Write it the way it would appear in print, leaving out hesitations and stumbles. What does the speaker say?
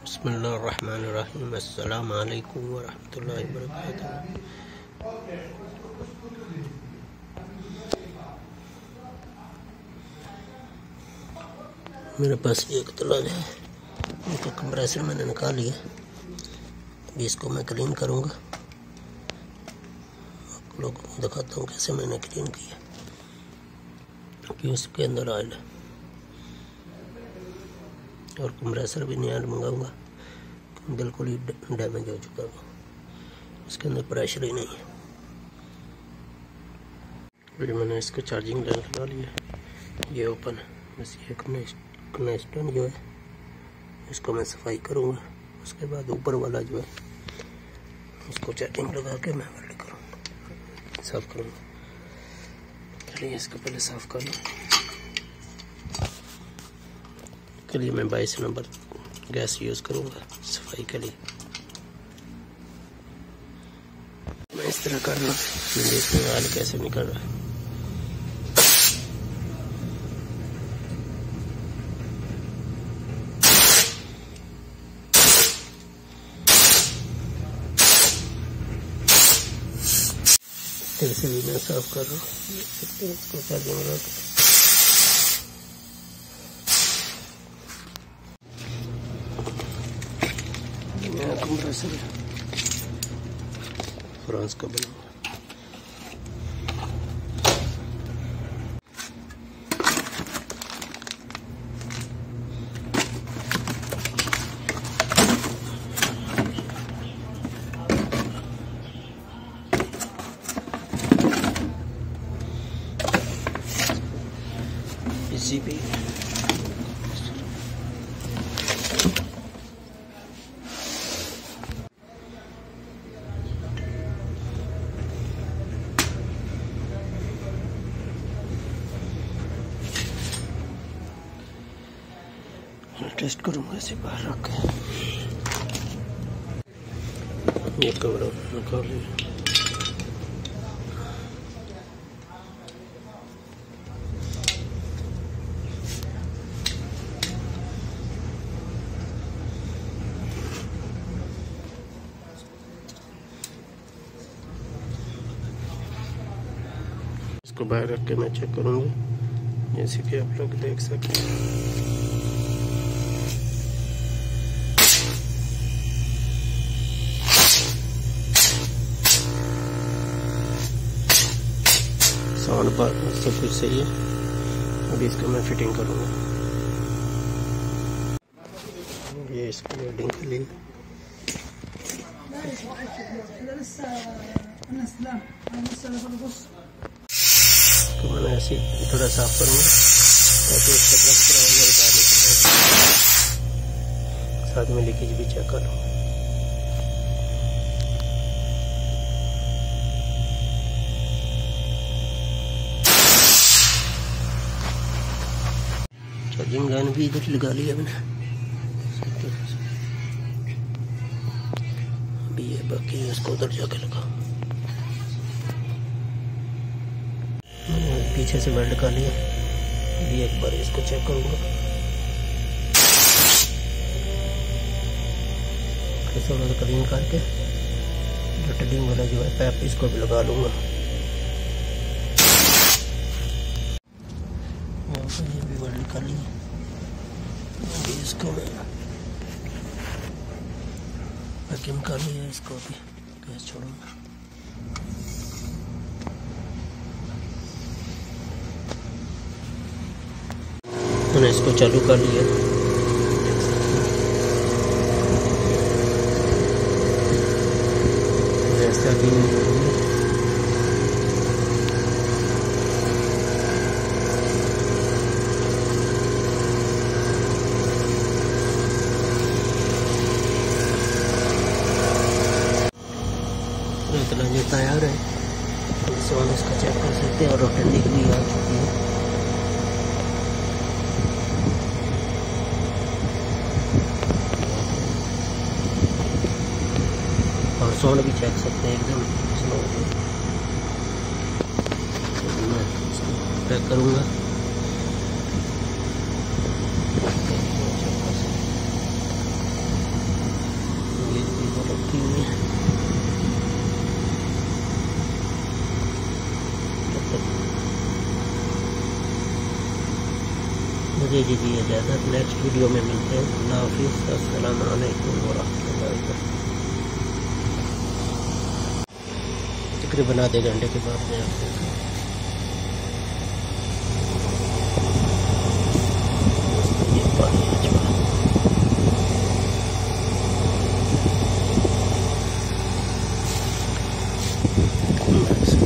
बिस्मिल्लाहिर्रहमानिर्रहीम। अस्सलामु अलैकुम वरहमतुल्लाहि वबरकातुहू। मेरे पास एक तलाज है, इसका कंप्रेसर मैंने निकाल लिया। अभी इसको मैं क्लीन करूँगा, आप लोगों को दिखाता हूँ कैसे मैंने क्लीन किया। कि उसके अंदर ऑयल है और कंप्रेसर भी नया मंगाऊंगा, बिल्कुल ही डैमेज हो चुका है, इसके अंदर प्रेशर ही नहीं है। फिर मैंने इसको चार्जिंग लाइन लगा लिया, ये ओपन है। बस ये कनेक्शन जो है इसको मैं सफाई करूँगा, उसके बाद ऊपर वाला जो है उसको चार्जिंग लगा के मैं वेल्ड करूँगा, साफ़ करूँगा। चलिए इसको पहले साफ़ कर लूँ। के लिए मैं 22 नंबर गैस यूज़ करूँगा सफाई के लिए। मैं इस तरह कर लूँ, देखने ऑयल कैसे निकल रहा है। फिर से भी मैं साफ कर रहा हूँ, इसको चार्जिंग लगा के। कंप्रेसर फ्रांस का बना हुआ। इसी पे टेस्ट करूंगा इसे बाहर रख के। ये कवर निकाल लिया। इसको बाहर रख के मैं चेक करूंगा, जैसे कि आप लोग देख सकते हैं। साउंड पर सब कुछ सही है। अभी इसको मैं फिटिंग करूँगा। ये इसको वेल्डिंग के लिए तो मैंने ऐसे थोड़ा साफ करूँगा ताकि इसका साथ में लीकेज भी चेक करूँ। चार्जिंग लाइन भी इधर लगा लिया मैंने। अभी ये बाकी इसको उधर जाके लगा। मैंने पीछे से वेल्ड कर लिया। अभी एक बार इसको चेक करूँगा, थोड़ा सा क्लीन करके जो टेडिंग वाला जो है पैप इसको भी लगा लूँगा। ये भी वेल्ड कर लिया। इसको मैं वैक्यूम कर लिया, इसको भी गैस छोड़ूंगा। मैंने इसको चालू कर लिया। जैसा कि इतना जो तैयार है, इससे हम इसका चेक कर सकते हैं। और रोटेटिंग भी आ चुकी है। और साउंड भी चेक सकते हैं, एकदम स्लो। मैं इसको पैक करूँगा। मुझे दीजिए इजाज़त। नेक्स्ट वीडियो में मिलते हैं। अल्लाह हाफिज़। अस्सलामु अलैकुम वरहमतुल्लाहि वबरकातुहू। तकरीबन आधे घंटे के बाद मैं आपको पानी